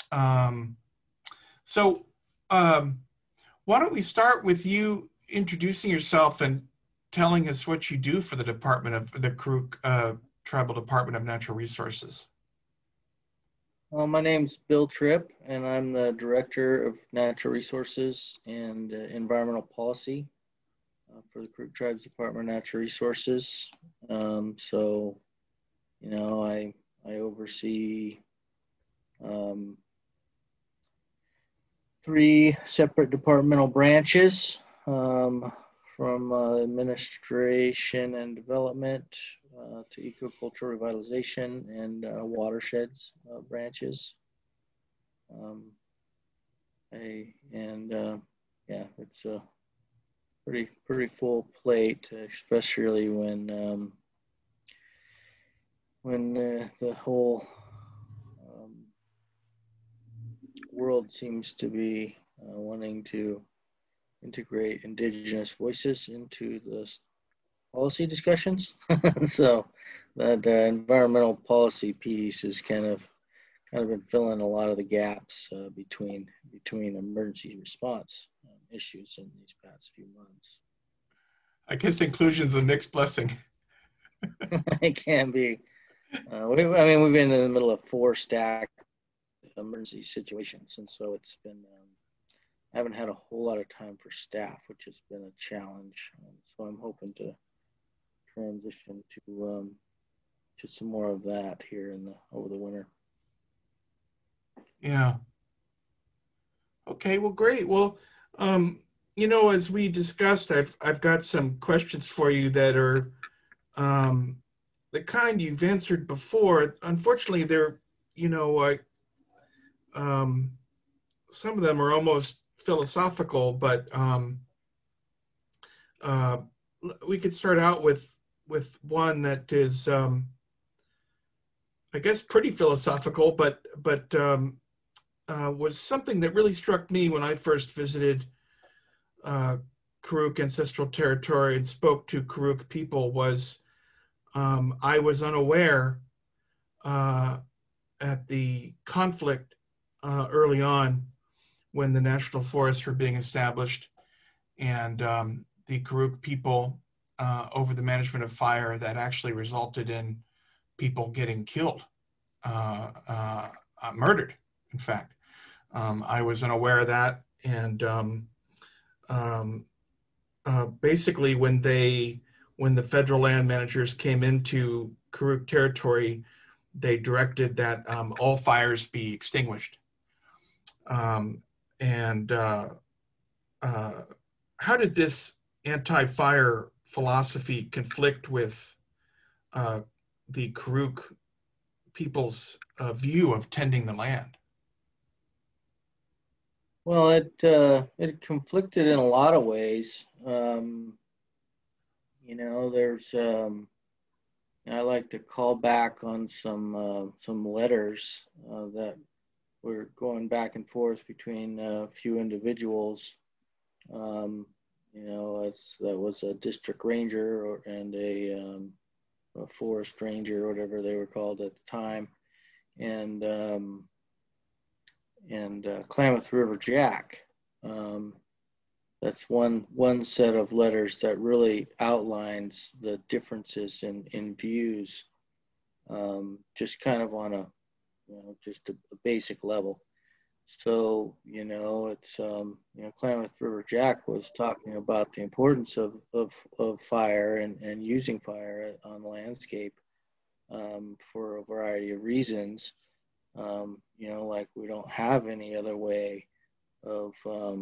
Um, so why don't we start with you introducing yourself and telling us what you do for the Karuk Tribal Department of Natural Resources. Well, my name's Bill Tripp, and I'm the Director of Natural Resources and Environmental Policy for the Karuk Tribe's Department of Natural Resources. I oversee 3 separate departmental branches, from administration and development to ecoculture revitalization and watersheds branches. It's a pretty full plate, especially when the whole world seems to be wanting to integrate indigenous voices into the policy discussions. So that environmental policy piece is kind of been filling a lot of the gaps between emergency response issues in these past few months. I guess inclusion's a mixed blessing. It can be. We've been in the middle of 4 stacked emergency situations, and so it's been. I haven't had a whole lot of time for staff, which has been a challenge. So I'm hoping to transition to some more of that here over the winter. Yeah. Okay. Well, great. Well, as we discussed, I've got some questions for you that are the kind you've answered before. Unfortunately, they're some of them are almost philosophical, but we could start out with one that is, I guess, pretty philosophical, but was something that really struck me when I first visited Karuk ancestral territory and spoke to Karuk people. Was I was unaware at the conflict early on when the national forests were being established, and the Karuk people over the management of fire that actually resulted in people getting killed, murdered, in fact. I was unaware of that, and basically when the federal land managers came into Karuk territory, they directed that all fires be extinguished. How did this anti-fire philosophy conflict with the Karuk people's view of tending the land? Well, it conflicted in a lot of ways. There's I like to call back on some letters that were going back and forth between a few individuals. That was a district ranger and a forest ranger, or whatever they were called at the time, and Klamath River Jack. That's one set of letters that really outlines the differences in views, just kind of on just a basic level. So, it's, Klamath River Jack was talking about the importance of fire and using fire on the landscape for a variety of reasons. Like we don't have any other way of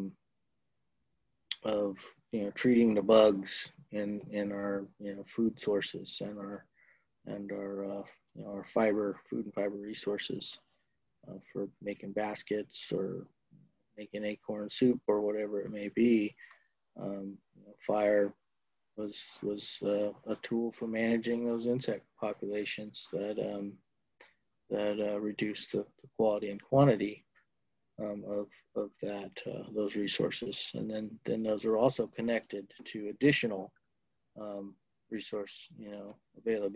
treating the bugs in our, food sources and our food and fiber resources. For making baskets or making acorn soup or whatever it may be. Fire was a tool for managing those insect populations that reduced the quality and quantity of those resources. And then those are also connected to additional resource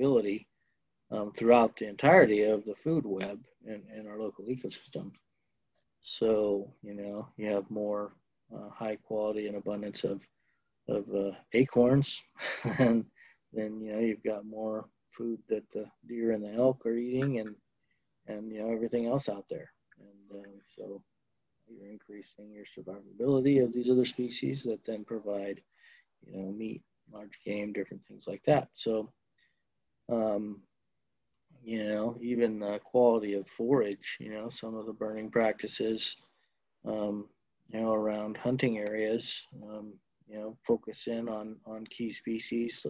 availability throughout the entirety of the food web in our local ecosystem. So, you have more high quality and abundance of acorns, and then, you've got more food that the deer and the elk are eating, and everything else out there. And so you're increasing your survivability of these other species that then provide, meat, large game, different things like that. So, um, even the quality of forage, some of the burning practices, um, around hunting areas, focus in on key species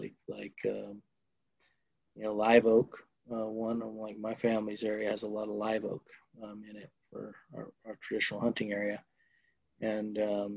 like live oak. One of like my family's area has a lot of live oak in it for our traditional hunting area, and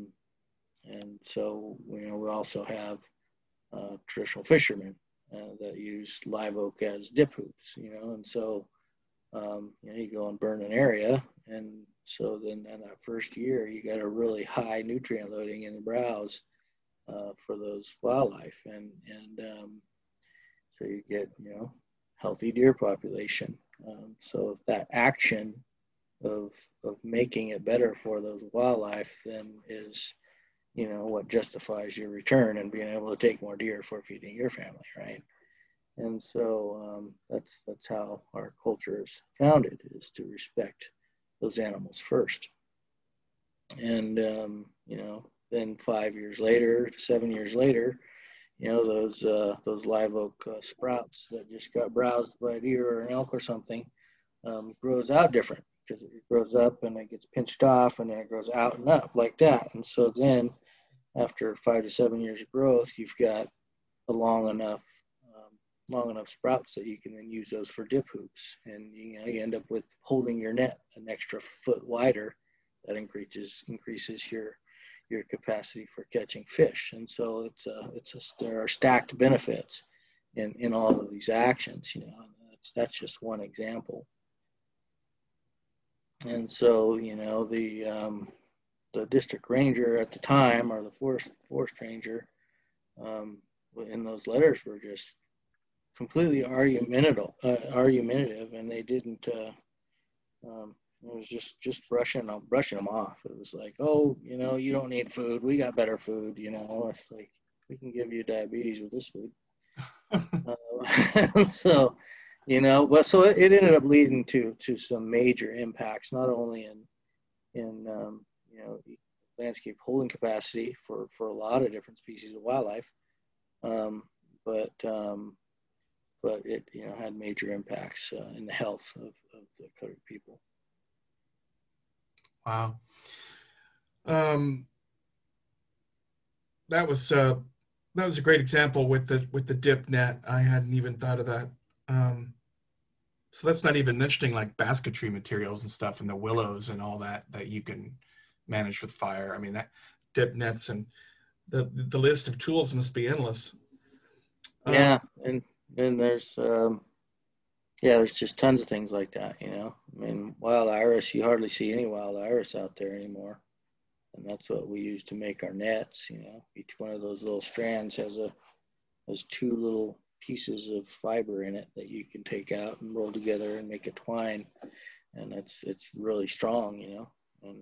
so we also have traditional fishermen that use live oak as dip hoops, and so you go and burn an area, and so then in that first year you got a really high nutrient loading in the browse for those wildlife, and so you get healthy deer population. So if that action of making it better for those wildlife then is what justifies your return and being able to take more deer for feeding your family, right? And so that's how our culture is founded, is to respect those animals first. And then 5 years later, 7 years later, those live oak sprouts that just got browsed by a deer or an elk or something grows out different, because it grows up and it gets pinched off, and then it grows out and up like that. And so then after 5 to 7 years of growth, you've got a long enough sprouts that you can then use those for dip hoops, and you end up with holding your net an extra foot wider. That increases your capacity for catching fish. And so there are stacked benefits in all of these actions. That's just one example. And so the district ranger at the time, or the forest ranger, in those letters were just completely argumentative, and they didn't. It was just brushing them off. It was like, oh, you don't need food. We got better food. It's like, we can give you diabetes with this food. So, but so it ended up leading to some major impacts, not only in landscape holding capacity for a lot of different species of wildlife, but it had major impacts in the health of the Karuk people. Wow. That was a great example with the dip net. I hadn't even thought of that. So that's not even mentioning like basketry materials and stuff, and the willows and all that you can manage with fire. I mean, that dip nets, and the list of tools must be endless. Yeah, and there's there's just tons of things like that. I mean, wild iris, you hardly see any wild iris out there anymore, and that's what we use to make our nets. Each one of those little strands has two little pieces of fiber in it that you can take out and roll together and make a twine, and it's really strong. And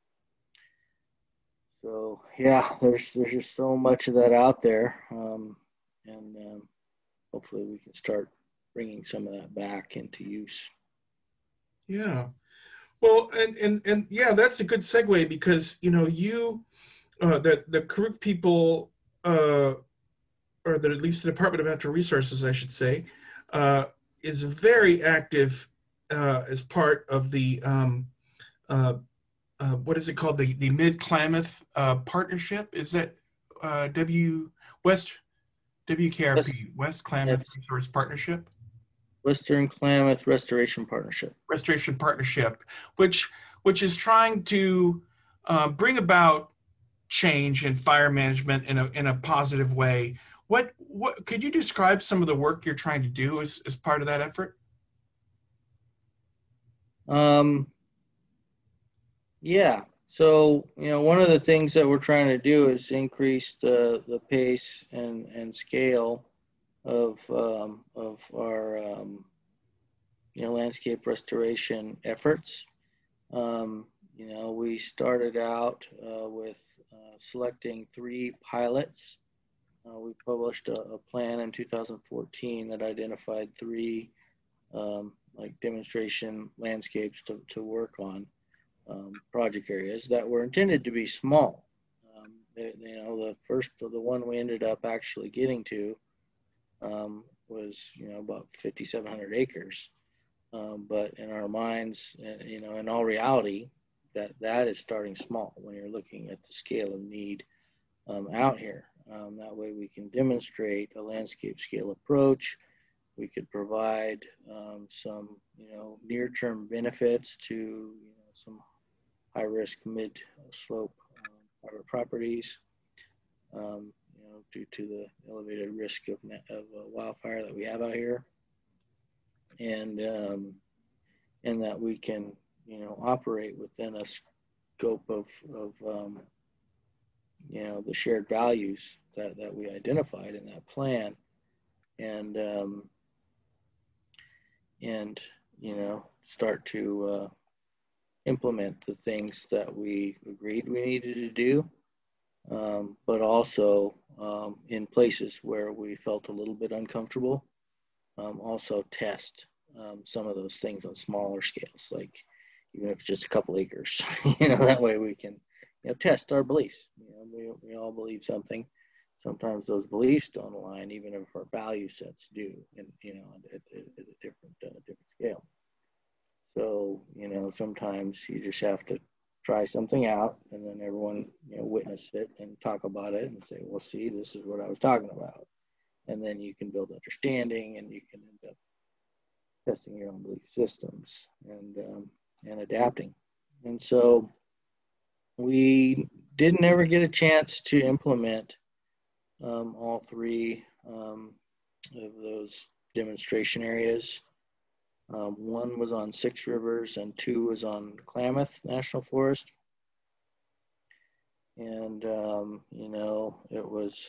so there's just so much of that out there, and hopefully we can start bringing some of that back into use. Yeah. Well, and yeah, that's a good segue, because the Karuk people, or at least the Department of Natural Resources, I should say, is very active as part of the what is it called, the Mid Klamath Partnership? Is that WKRP, West Klamath Resource Partnership? Western Klamath Restoration Partnership. Restoration Partnership, which is trying to bring about change in fire management in a positive way. What could you describe some of the work you're trying to do as part of that effort? Yeah. So, one of the things that we're trying to do is increase the pace and scale of our landscape restoration efforts. We started out with selecting 3 pilots. We published a plan in 2014 that identified 3 like demonstration landscapes to work on, project areas that were intended to be small. The one we ended up actually getting to was about 5,700 acres. But in our minds, in all reality, that is starting small when you're looking at the scale of need out here. That way we can demonstrate a landscape scale approach. We could provide some, near-term benefits to some high-risk mid-slope private properties, due to the elevated risk of wildfire that we have out here, and that we can, operate within a scope of the shared values that we identified in that plan, and start to implement the things that we agreed we needed to do, but also in places where we felt a little bit uncomfortable, also test some of those things on smaller scales, like even if it's just a couple acres, that way we can test our beliefs. We all believe something. Sometimes those beliefs don't align, even if our value sets do, and at a different scale. So sometimes you just have to try something out, and then everyone witness it and talk about it and say, well, see, this is what I was talking about, and then you can build understanding, and you can end up testing your own belief systems and adapting. And so we didn't ever get a chance to implement all 3 of those demonstration areas. One was on 6 Rivers and 2 was on Klamath National Forest. And, it was,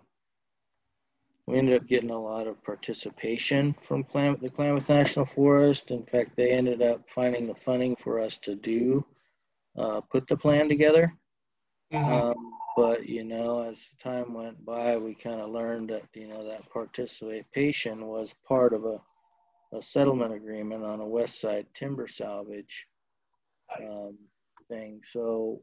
we ended up getting a lot of participation from the Klamath National Forest. In fact, they ended up finding the funding for us to put the plan together. Mm-hmm. But, as time went by, we kind of learned that, that participation was part of a settlement agreement on a West Side timber salvage thing. So,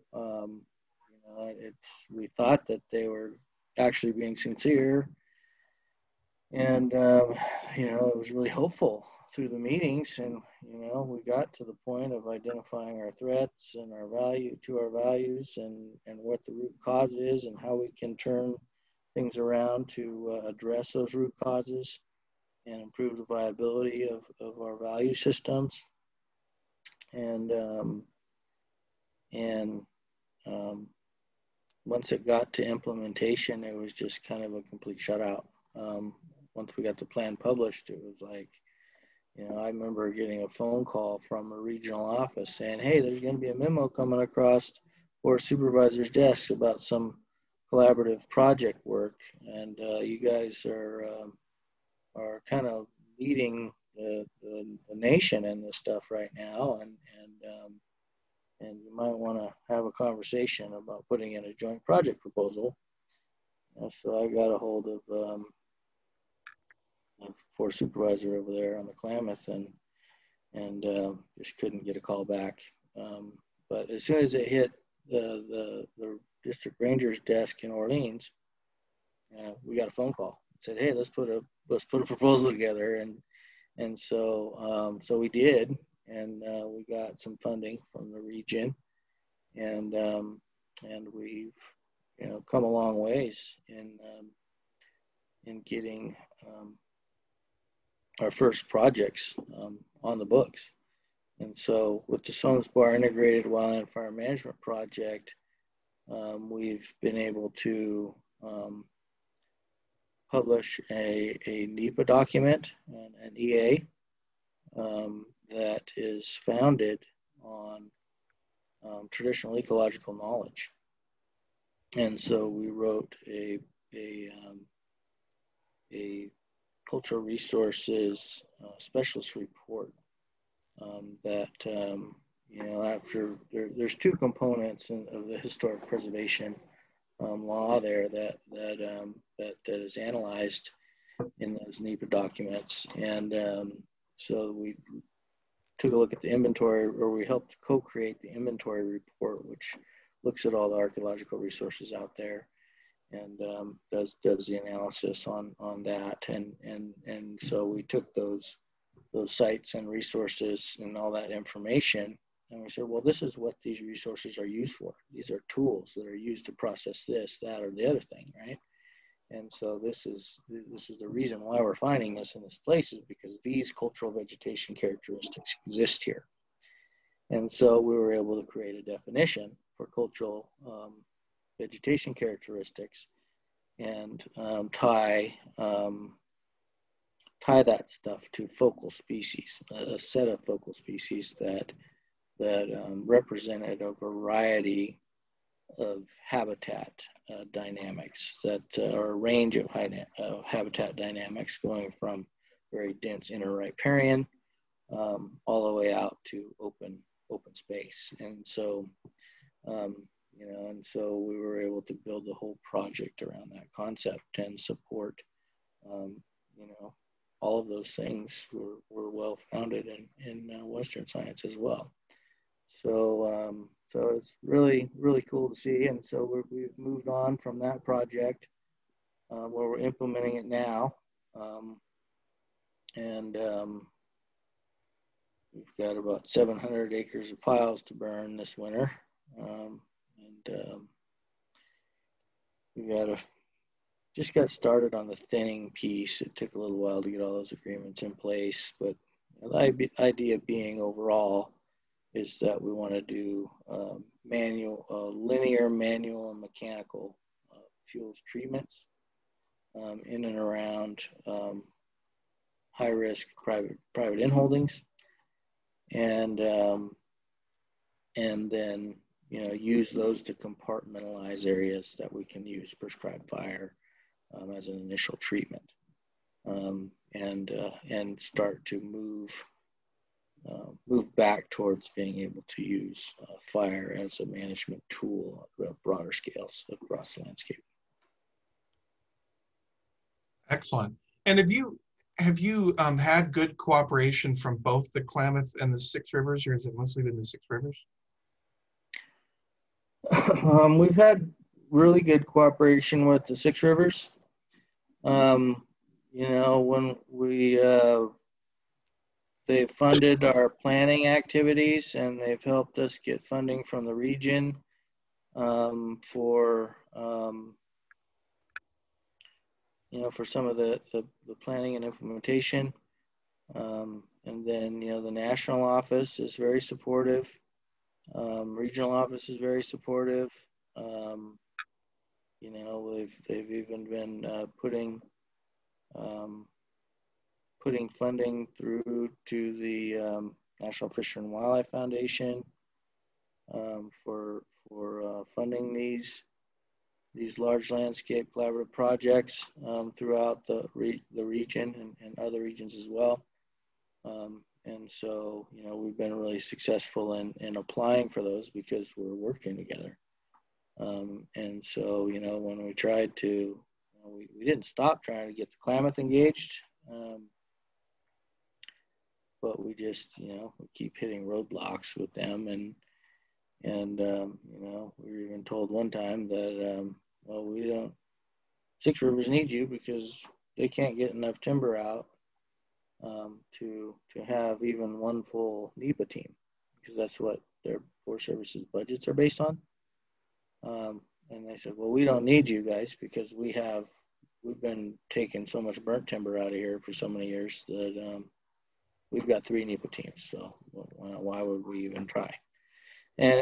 we thought that they were actually being sincere, and it was really hopeful through the meetings, and we got to the point of identifying our threats and our values, and what the root cause is, and how we can turn things around to address those root causes and improve the viability of our value systems. And once it got to implementation, it was just kind of a complete shutout. Once we got the plan published, it was like, I remember getting a phone call from a regional office saying, hey, there's going to be a memo coming across Board Supervisor's desk about some collaborative project work, and you guys are kind of leading the nation in this stuff right now, and you might want to have a conversation about putting in a joint project proposal. So I got a hold of Forest Supervisor over there on the Klamath, and just couldn't get a call back. But as soon as it hit the district ranger's desk in Orleans, we got a phone call. It said, hey, let's put a proposal together, and so we did, and we got some funding from the region, and we've come a long ways in getting our first projects on the books. And so with the Sones Bar Integrated Wildland Fire Management Project, we've been able to publish a NEPA document, an EA, that is founded on traditional ecological knowledge. And so we wrote a cultural resources specialist report that after there's two components of the historic preservation law there that is analyzed in those NEPA documents, and so we took a look at the inventory, or we helped co-create the inventory report, which looks at all the archaeological resources out there, and does the analysis on that, and so we took those sites and resources and all that information, and we said, well, this is what these resources are used for. These are tools that are used to process this, that, or the other thing, right? And so this is the reason why we're finding this in this place, is because these cultural vegetation characteristics exist here. And so we were able to create a definition for cultural vegetation characteristics, and tie that stuff to focal species, a set of focal species that represented a variety of habitat dynamics, that are a range of habitat dynamics, going from very dense inner riparian all the way out to open space. And so and so we were able to build the whole project around that concept and support all of those things were well founded in Western science as well. So so it's really, really cool to see. And so we've moved on from that project where we're implementing it now. And we've got about 700 acres of piles to burn this winter. We just got started on the thinning piece. It took a little while to get all those agreements in place, but the idea being overall is that we want to do linear, manual, and mechanical fuels treatments in and around high-risk private inholdings, and then use those to compartmentalize areas that we can use prescribed fire as an initial treatment, and start to move back towards being able to use fire as a management tool at broader scales across the landscape. Excellent. And have you had good cooperation from both the Klamath and the Six Rivers, or has it mostly been the Six Rivers? We've had really good cooperation with the Six Rivers. When they've funded our planning activities, and they've helped us get funding from the region for some of the planning and implementation. And then, the national office is very supportive. Regional office is very supportive. They've even been putting funding through to the National Fish and Wildlife Foundation for funding these large landscape collaborative projects throughout the region and other regions as well. And so, we've been really successful in applying for those because we're working together. And so, when we tried to, we didn't stop trying to get the Klamath engaged, but we just, we keep hitting roadblocks with them. And we were even told one time that, Six Rivers need you because they can't get enough timber out to have even one full NEPA team, because that's what their Forest Service's budgets are based on. And they said, well, we don't need you guys because we've been taking so much burnt timber out of here for so many years that we've got 3 NEPA teams. So why would we even try? And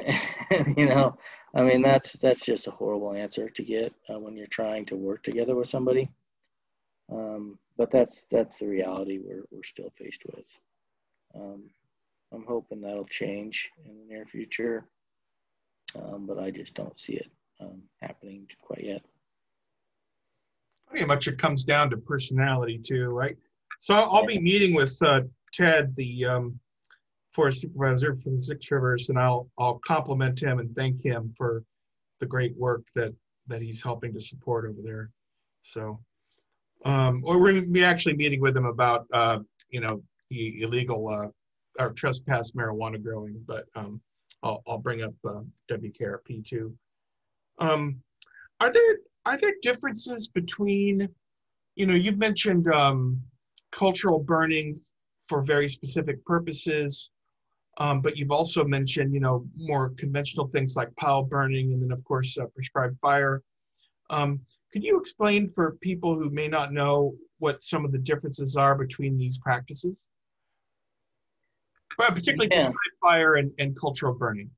that's just a horrible answer to get when you're trying to work together with somebody. But that's the reality we're still faced with. I'm hoping that'll change in the near future, but I just don't see it happening quite yet. Pretty much it comes down to personality too, right? So I'll be meeting with Ted, the forest supervisor for the Six Rivers, and I'll compliment him and thank him for the great work that he's helping to support over there. So, or we're going to be actually meeting with him about the illegal or trespass marijuana growing, but I'll bring up WKRP too. Um, are there differences between, you've mentioned cultural burning for very specific purposes, but you've also mentioned, more conventional things like pile burning, and then of course prescribed fire. Could you explain for people who may not know what some of the differences are between these practices? Particularly Yeah. prescribed fire and cultural burning.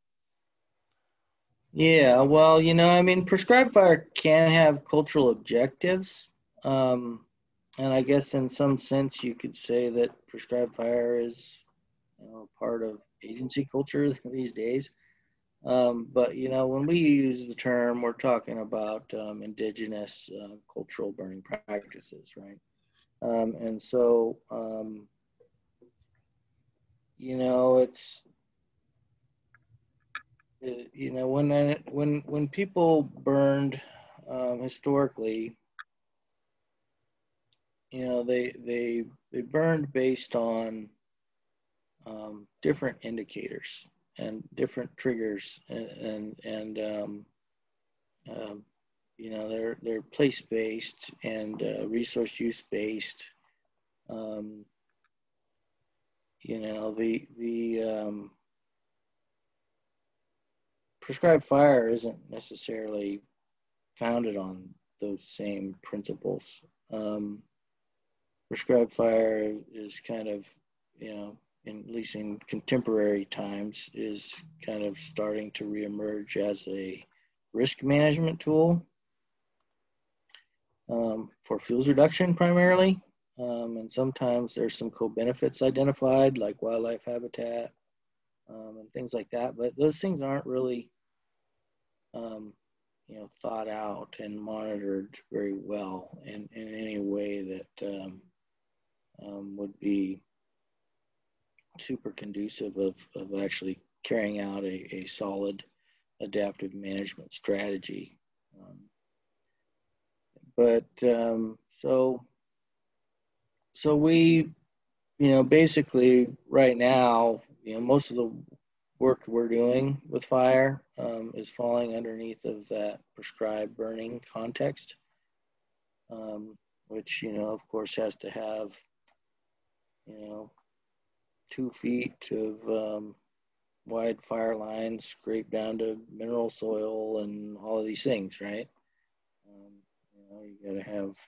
Yeah, well, I mean, prescribed fire can have cultural objectives. And I guess in some sense you could say that prescribed fire is, part of agency culture these days. But, when we use the term, we're talking about indigenous cultural burning practices, right? And so, it's, when people burned historically, they burned based on different indicators and different triggers, they're place based and resource use based. The prescribed fire isn't necessarily founded on those same principles. Prescribed fire is kind of, at least in contemporary times, is kind of starting to reemerge as a risk management tool for fuels reduction primarily. And sometimes there's some co-benefits identified, like wildlife habitat and things like that. But those things aren't really, thought out and monitored very well in any way that would be super conducive of actually carrying out a solid adaptive management strategy. So we, basically right now, most of the work we're doing with fire is falling underneath of that prescribed burning context, which, of course has to have, 2 feet of wide fire lines scraped down to mineral soil and all of these things, right? You got to have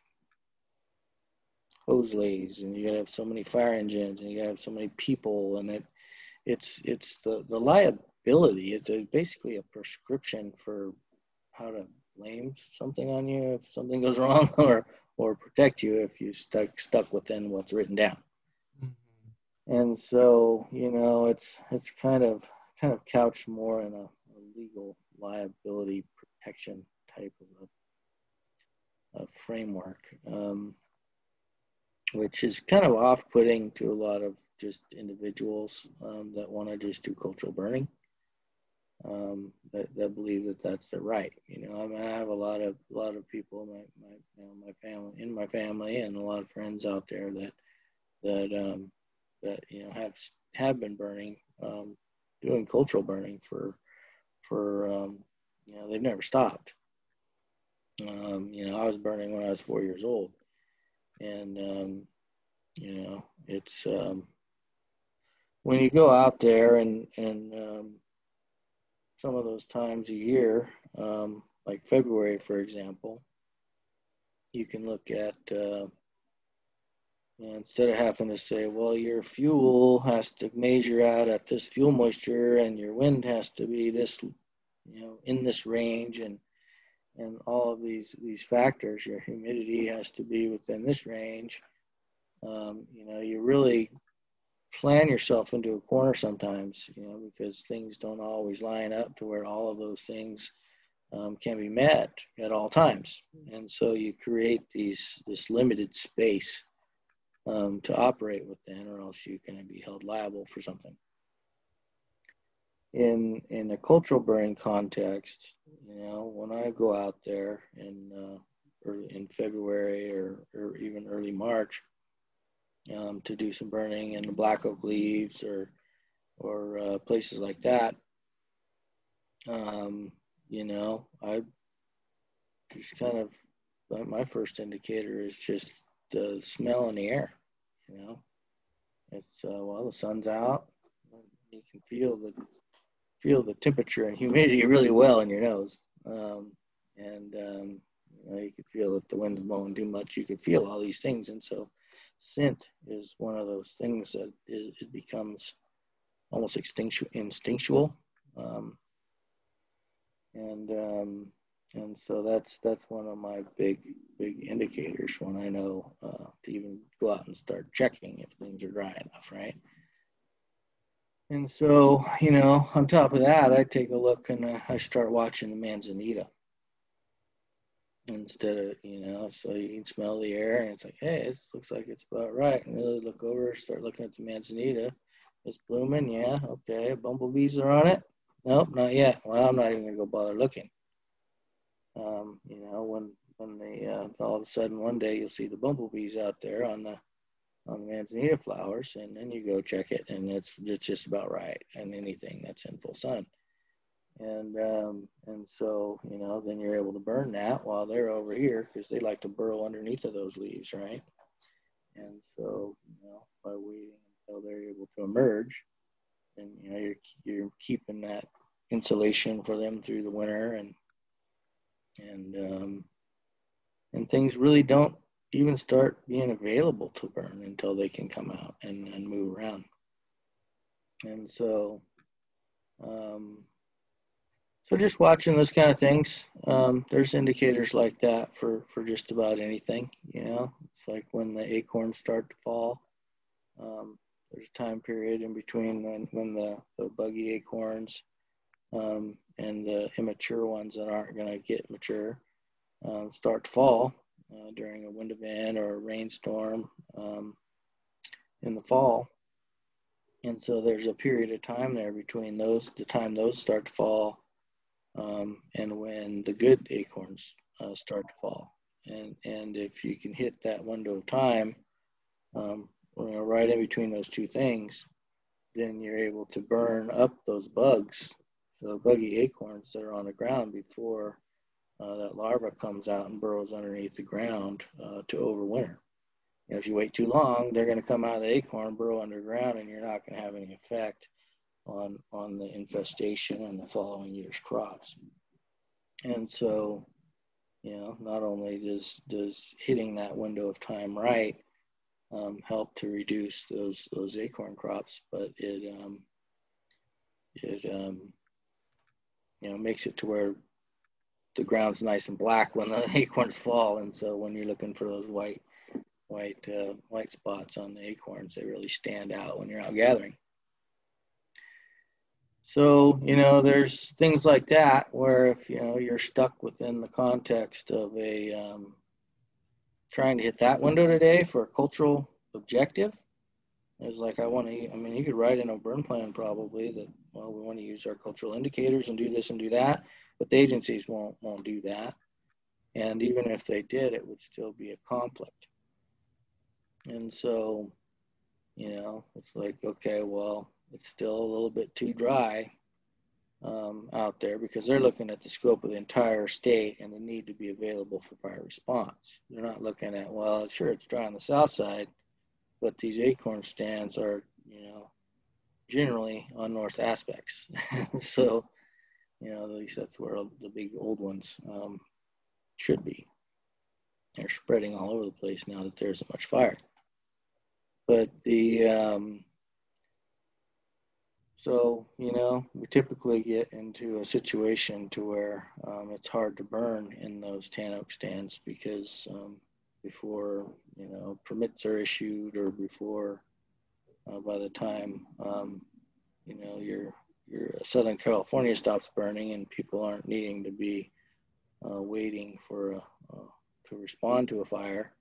hose lays, and you got to have so many fire engines, and you got to have so many people, and it's the liability. It's basically a prescription for how to blame something on you if something goes wrong, or protect you if you stuck within what's written down. And so, it's kind of couched more in a legal liability protection type of framework, which is kind of off-putting to a lot of just individuals that want to just do cultural burning, that believe that that's their right. I have a lot of people, my family, and a lot of friends out there that have been burning, doing cultural burning for they've never stopped. I was burning when I was 4 years old, and it's when you go out there and some of those times a year, like February, for example, you can look at instead of having to say, well, your fuel has to measure out at this fuel moisture, and your wind has to be this, in this range, and all of these factors, your humidity has to be within this range. You really plan yourself into a corner sometimes, because things don't always line up to where all of those things can be met at all times. And so you create this limited space to operate within, or else you can be held liable for something. in a cultural burning context, when I go out there in February or even early March to do some burning in the black oak leaves or places like that, I just kind of, my first indicator is just the smell in the air. It's well, the sun's out, you can feel the temperature and humidity really well in your nose, and you could feel if the wind's blowing too much. You could feel all these things, and so scent is one of those things that it becomes almost instinctual, and so that's one of my big indicators when I know to even go out and start checking if things are dry enough, right? And so, on top of that, I take a look and I start watching the manzanita instead of, so you can smell the air and it's like, hey, it looks like it's about right. And really look over, start looking at the manzanita. It's blooming, yeah, okay. Bumblebees are on it? Nope, not yet. Well, I'm not even gonna go bother looking. When they all of a sudden one day you'll see the bumblebees out there on the manzanita flowers, and then you go check it, and it's just about right, and anything that's in full sun, and so then you're able to burn that while they're over here because they like to burrow underneath of those leaves, right? And so by waiting until they're able to emerge, and you're keeping that insulation for them through the winter, and things really don't even start being available to burn until they can come out and move around. And so, so just watching those kind of things, there's indicators like that for just about anything. It's like when the acorns start to fall. There's a time period in between when the buggy acorns and the immature ones that aren't going to get mature start to fall during a wind event or a rainstorm in the fall. And so there's a period of time there between the time those start to fall and when the good acorns start to fall. And if you can hit that window of time, right in between those two things, then you're able to burn up those bugs, the buggy acorns that are on the ground before that larva comes out and burrows underneath the ground to overwinter. If you wait too long, they're going to come out of the acorn, burrow underground, and you're not going to have any effect on the infestation and the following year's crops. And so, not only does hitting that window of time right help to reduce those acorn crops, but it makes it to where the ground's nice and black when the acorns fall, and so when you're looking for those white spots on the acorns, they really stand out when you're out gathering. So there's things like that where if you're stuck within the context of a trying to hit that window today for a cultural objective, it's like you could write in a burn plan probably that, well, we want to use our cultural indicators and do this and do that, but the agencies won't do that. And even if they did, it would still be a conflict. And so, it's like, okay, well, it's still a little bit too dry out there because they're looking at the scope of the entire state and the need to be available for fire response. They're not looking at, well, sure, it's dry on the south side, but these acorn stands are, generally on north aspects. So, at least that's where the big old ones should be. They're spreading all over the place now that there isn't much fire. But so, we typically get into a situation to where it's hard to burn in those tan oak stands because before, permits are issued or before, by the time, your Southern California stops burning and people aren't needing to be waiting for to respond to a fire,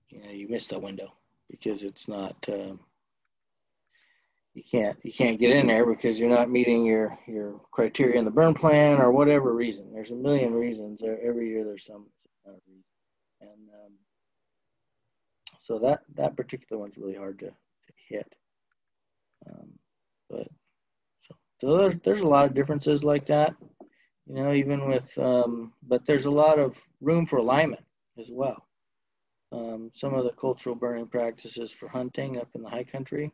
you miss that window because it's not, you can't get in there because you're not meeting your criteria in the burn plan or whatever reason. There's a million reasons. Every year there's some kind of reason, and so that particular one's really hard to hit. But so there's a lot of differences like that, even with but there's a lot of room for alignment as well. Some of the cultural burning practices for hunting up in the high country,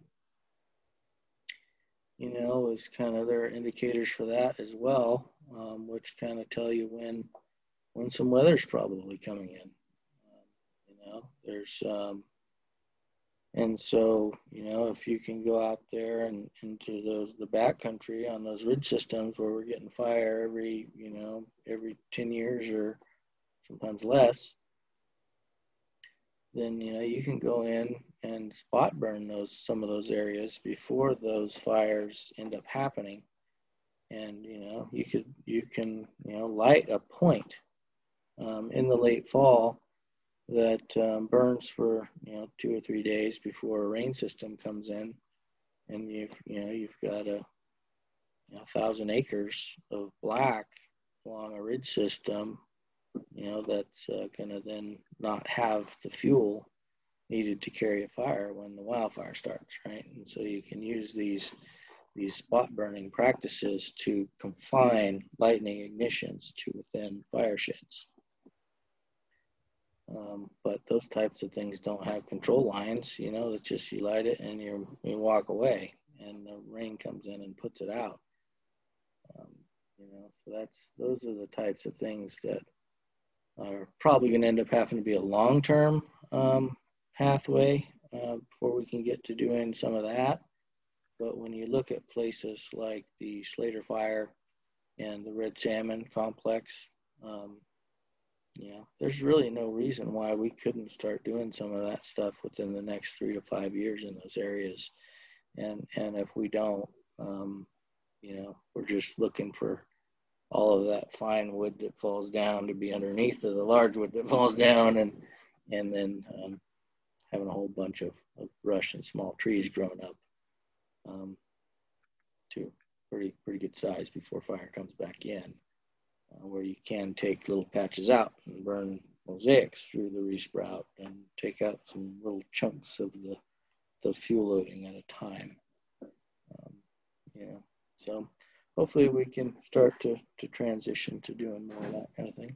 is kind of, there are indicators for that as well, which kind of tell you when some weather's probably coming in. There's and so if you can go out there and into the backcountry on those ridge systems where we're getting fire every 10 years or sometimes less, then you can go in and spot burn some of those areas before those fires end up happening, and you can light a point in the late fall that burns for 2 or 3 days before a rain system comes in, and you've got 1,000 acres of black along a ridge system, that's going to then not have the fuel needed to carry a fire when the wildfire starts, right? And so you can use these spot burning practices to confine lightning ignitions to within fire sheds. But those types of things don't have control lines. It's just you light it and you walk away, and the rain comes in and puts it out. So those are the types of things that are probably going to end up having to be a long-term pathway before we can get to doing some of that. But when you look at places like the Slater Fire and the Red Salmon Complex, there's really no reason why we couldn't start doing some of that stuff within the next 3 to 5 years in those areas. And if we don't, we're just looking for all of that fine wood that falls down to be underneath of the large wood that falls down, and then having a whole bunch of brush and small trees growing up to pretty good size before fire comes back in, where you can take little patches out and burn mosaics through the resprout and take out some little chunks of the fuel loading at a time. So hopefully we can start to transition to doing more of that kind of thing.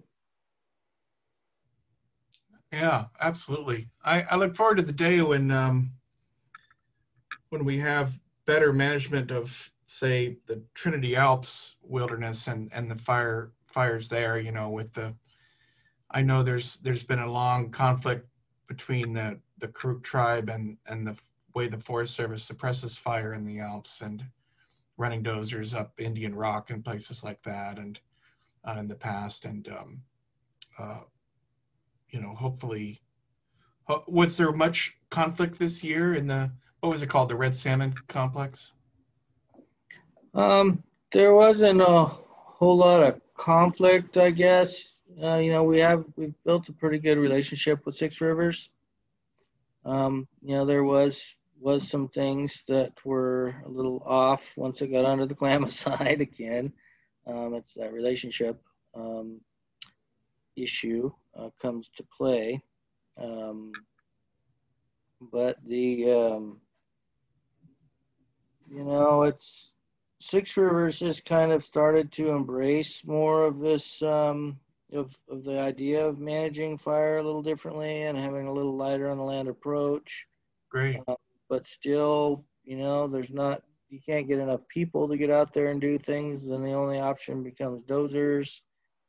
Yeah, absolutely. I look forward to the day when we have better management of, say, the Trinity Alps wilderness and the fires there. I know there's been a long conflict between the Karuk Tribe and the way the Forest Service suppresses fire in the Alps, and running dozers up Indian Rock and places like that, and in the past, and hopefully, was there much conflict this year in what was it called, the Red Salmon Complex? There wasn't a whole lot of conflict, I guess. We've built a pretty good relationship with Six Rivers. There was some things that were a little off once it got under the Klamath side again. It's that relationship issue comes to play. But it's Six Rivers has kind of started to embrace more of this of the idea of managing fire a little differently and having a little lighter on the land approach. Great. But still, you can't get enough people to get out there and do things, then the only option becomes dozers.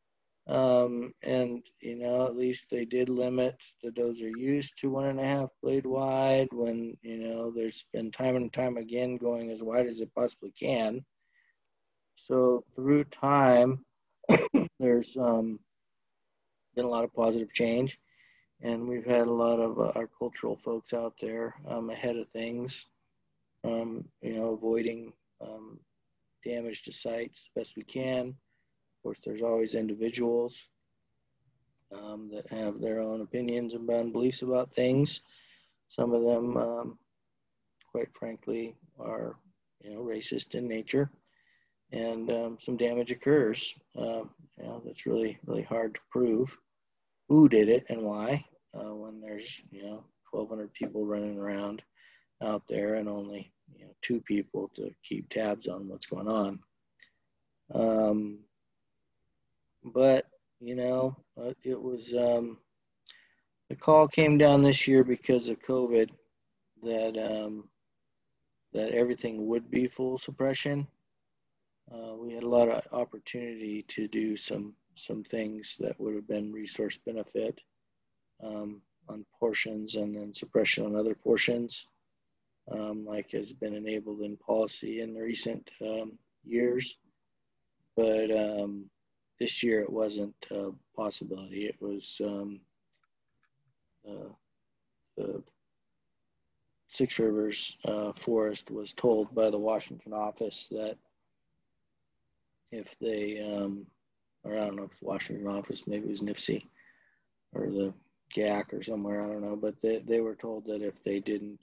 At least they did limit the dozer use to 1.5 blade wide when, there's been time and time again going as wide as it possibly can. So through time, there's been a lot of positive change, and we've had a lot of our cultural folks out there ahead of things, avoiding damage to sites best we can. Of course, there's always individuals that have their own opinions and beliefs about things. Some of them, quite frankly, are racist in nature, and some damage occurs. That's really hard to prove who did it and why when there's 1,200 people running around out there and only 2 people to keep tabs on what's going on. But it was the call came down this year because of COVID that that everything would be full suppression. We had a lot of opportunity to do some things that would have been resource benefit on portions and then suppression on other portions, like has been enabled in policy in the recent years. But this year it wasn't a possibility. It was the Six Rivers Forest was told by the Washington office that if they, or I don't know if the Washington office, maybe it was NIFC or the GAC or somewhere, I don't know, but they were told that if they didn't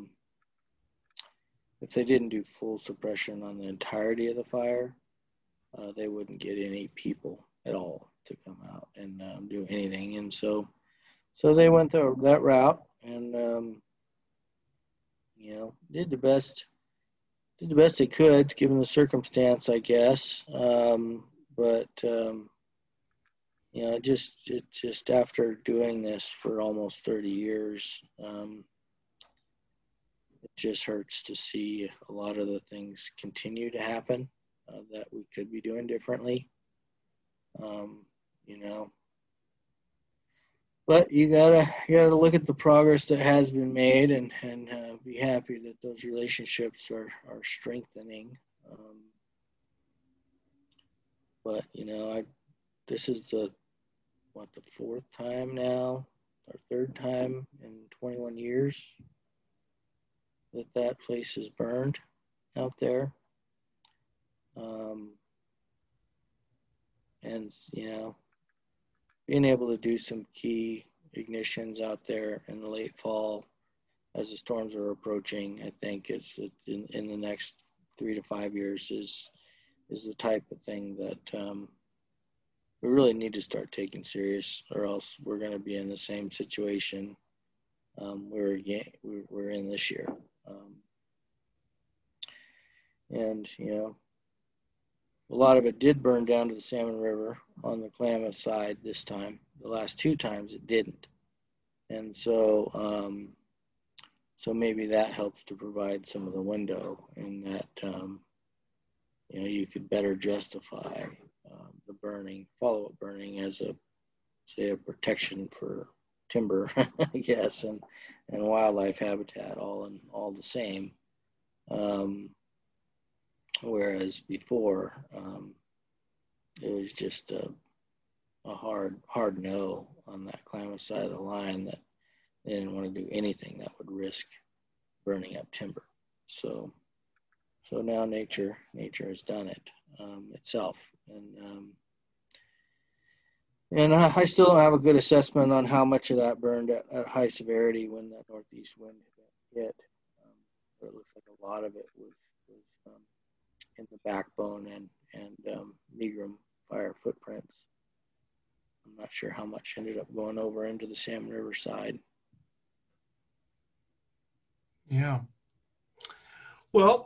do full suppression on the entirety of the fire, they wouldn't get any people at all to come out and do anything. And so they went that route and did the best they could given the circumstance, I guess. But just after doing this for almost 30 years, it just hurts to see a lot of the things continue to happen that we could be doing differently. But you gotta look at the progress that has been made and be happy that those relationships are strengthening. But this is the 4th time now, or 3rd time in 21 years that place is burned out there. And being able to do some key ignitions out there in the late fall as the storms are approaching, I think it's in the next 3 to 5 years is the type of thing that we really need to start taking serious, or else we're going to be in the same situation we're in this year. And a lot of it did burn down to the Salmon River on the Klamath side this time. The last 2 times it didn't. And so maybe that helps to provide some of the window in that, you could better justify the follow-up burning as a protection for timber, I guess, and wildlife habitat all the same. Whereas before, it was just a hard no on that Klamath side of the line, that they didn't want to do anything that would risk burning up timber. So now nature has done it itself, and I still don't have a good assessment on how much of that burned at high severity when that northeast wind hit. But it looks like a lot of it was in the backbone and Negrum fire footprints. I'm not sure how much ended up going over into the Salmon River side. Yeah. Well,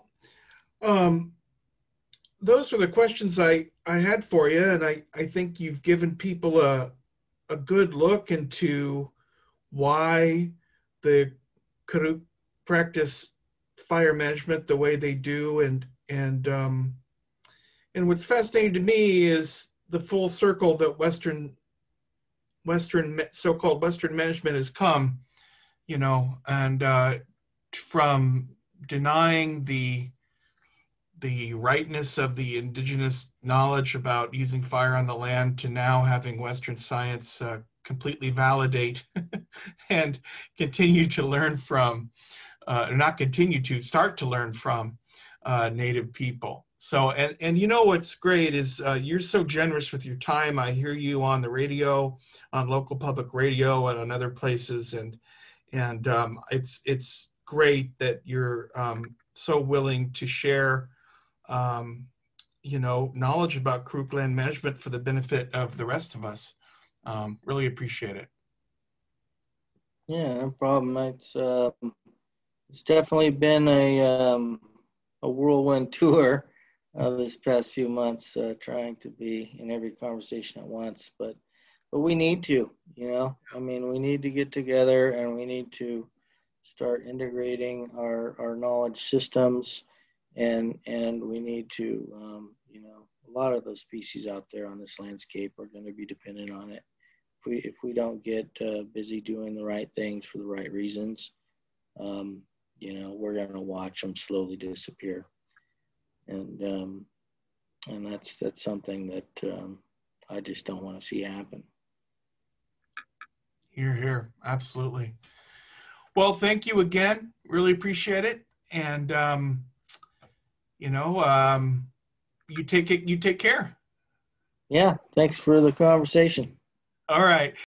those are the questions I had for you, and I think you've given people a good look into why the Karuk practice fire management the way they do, and what's fascinating to me is the full circle that Western so-called Western management has come, and from denying the rightness of the indigenous knowledge about using fire on the land to now having Western science completely validate and continue to learn from, start to learn from Native people. So, and you know what's great is you're so generous with your time. I hear you on the radio, on local public radio, and on other places, and it's great that you're so willing to share, um, knowledge about Karuk land management for the benefit of the rest of us. Really appreciate it. Yeah, no problem. It's definitely been a whirlwind tour this past few months, trying to be in every conversation at once. But we need to, I mean, we need to get together and we need to start integrating our knowledge systems, and we need to, a lot of those species out there on this landscape are going to be dependent on it. If we don't get busy doing the right things for the right reasons, we're going to watch them slowly disappear, and that's something that I just don't want to see happen. Here, here, absolutely. Well, thank you again. Really appreciate it, and you know, um, you take it. You take care. Yeah, thanks for the conversation. All right.